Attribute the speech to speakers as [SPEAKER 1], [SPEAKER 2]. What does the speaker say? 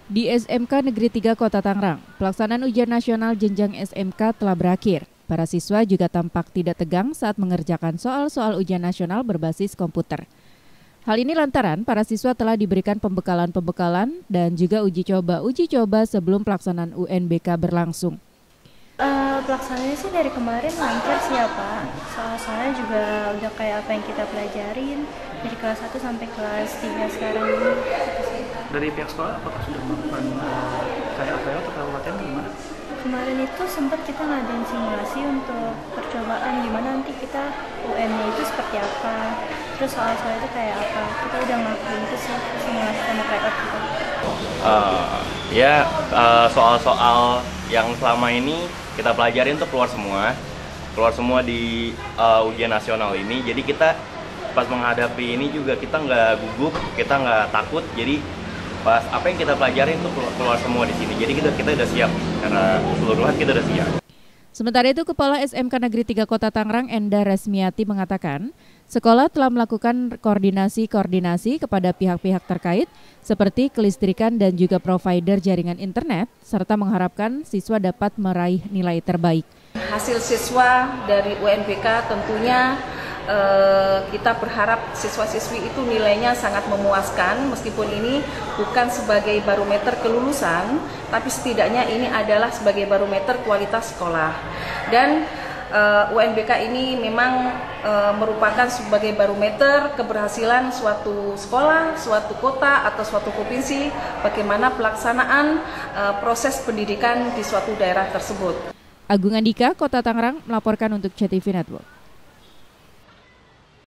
[SPEAKER 1] Di SMK Negeri 3 Kota Tangerang, pelaksanaan ujian nasional jenjang SMK telah berakhir. Para siswa juga tampak tidak tegang saat mengerjakan soal-soal ujian nasional berbasis komputer. Hal ini lantaran para siswa telah diberikan pembekalan dan juga uji coba sebelum pelaksanaan UNBK berlangsung.
[SPEAKER 2] Pelaksanaannya sih dari kemarin lancar sih ya Pak. Soalnya juga udah kayak apa yang kita pelajarin dari kelas 1 sampai kelas 3 sekarang ini.
[SPEAKER 3] Dari pihak sekolah apakah sudah melakukan kayak apa ya atau latihan gimana?
[SPEAKER 2] Kemarin itu sempat kita ngadain simulasi untuk percobaan gimana nanti kita UN-nya itu seperti apa, terus soal-soal itu kayak apa. Kita udah ngelakuin itu sih, simulasi sama tryout gitu.
[SPEAKER 4] Soal-soal yang selama ini kita pelajarin tuh keluar semua di ujian nasional ini. Jadi kita pas menghadapi ini juga kita nggak gugup, kita nggak takut. Jadi pas apa yang kita pelajarin itu keluar semua di sini. Jadi kita udah siap, karena keseluruhan kita udah siap.
[SPEAKER 1] Sementara itu, Kepala SMK Negeri 3 Kota Tangerang Enda Resmiati mengatakan, sekolah telah melakukan koordinasi kepada pihak-pihak terkait seperti kelistrikan dan juga provider jaringan internet, serta mengharapkan siswa dapat meraih nilai terbaik.
[SPEAKER 5] Hasil siswa dari UNBK tentunya kita berharap siswa-siswi itu nilainya sangat memuaskan, meskipun ini bukan sebagai barometer kelulusan, tapi setidaknya ini adalah sebagai barometer kualitas sekolah. Dan UNBK ini memang merupakan sebagai barometer keberhasilan suatu sekolah, suatu kota, atau suatu provinsi, bagaimana pelaksanaan proses pendidikan di suatu daerah tersebut.
[SPEAKER 1] Agung Andika, Kota Tangerang, melaporkan untuk CTV Network.